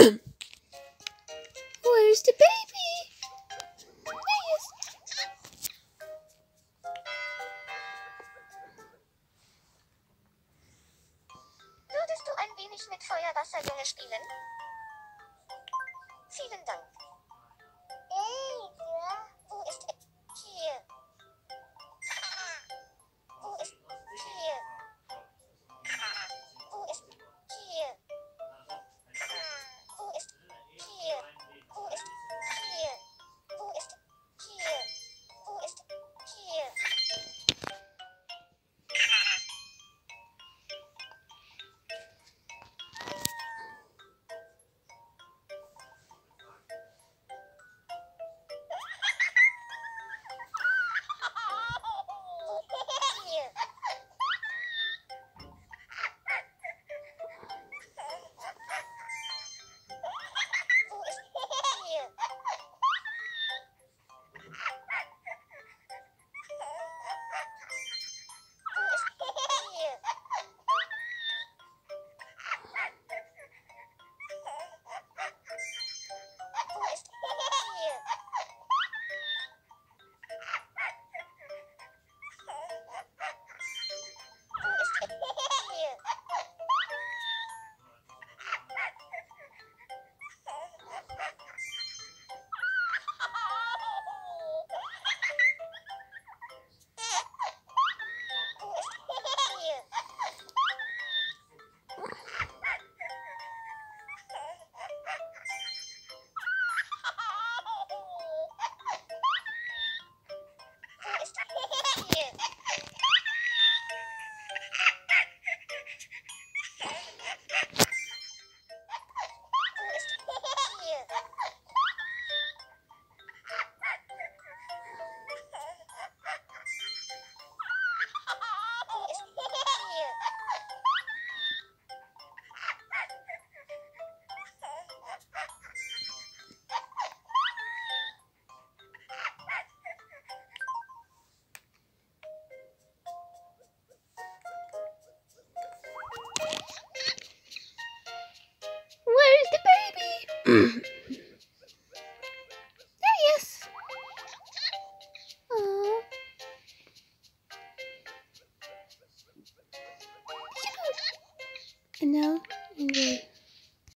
Where's the baby? Würdest du ein wenig mit Feuerwasserjunge spielen? Vielen Dank. Wo ist er? Hier. Wo ist hier? Wo ist hier? Wo ist hier? Wo ist hier? Wo ist hier? Wo ist hier? Hier. Wo ist hier? Wo ist hier? Wo ist hier? Wo ist hier? Wo ist hier? Wo ist hier? Wo ist hier? Wo ist hier? Where's the baby?